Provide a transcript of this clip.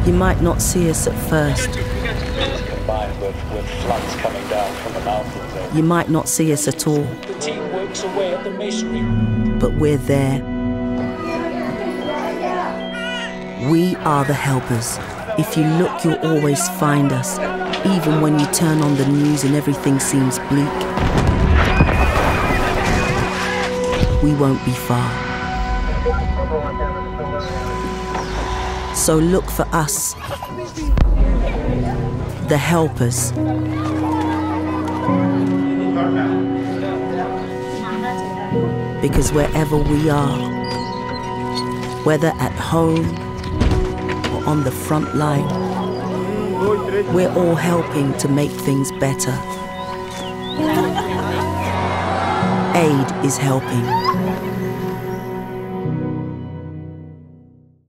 You might not see us at first. Combined with floods coming down from the mountains. You might not see us at all. The team works away at the masonry. But we're there. We are the helpers. If you look, you'll always find us, even when you turn on the news and everything seems bleak. We won't be far. So look for us, the helpers. Because wherever we are, whether at home or on the front line, we're all helping to make things better. Aid is helping.